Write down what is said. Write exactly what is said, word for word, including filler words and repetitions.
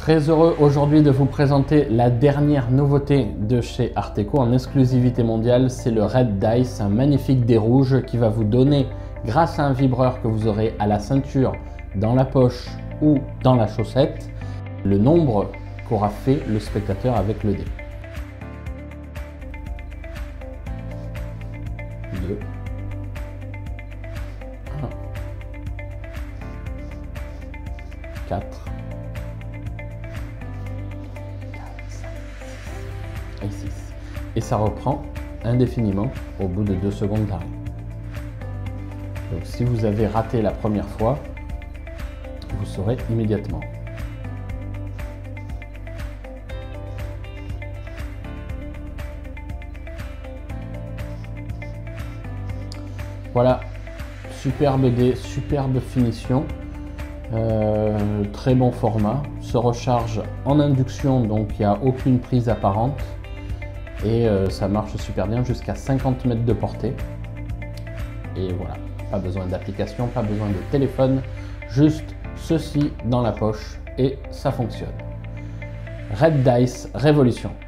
Très heureux aujourd'hui de vous présenter la dernière nouveauté de chez Arteco en exclusivité mondiale, c'est le Red Dice, un magnifique dé rouge qui va vous donner, grâce à un vibreur que vous aurez à la ceinture, dans la poche ou dans la chaussette, le nombre qu'aura fait le spectateur avec le dé. deux, un, quatre, et six. Et ça reprend indéfiniment au bout de deux secondes d'arrêt. Donc si vous avez raté la première fois, vous saurez immédiatement. Voilà, superbe dé, superbe finition, euh, très bon format, se recharge en induction, donc il n'y a aucune prise apparente et euh, ça marche super bien jusqu'à cinquante mètres de portée. Et voilà, pas besoin d'application, pas besoin de téléphone, juste ceci dans la poche et ça fonctionne. Red Dice Révolution.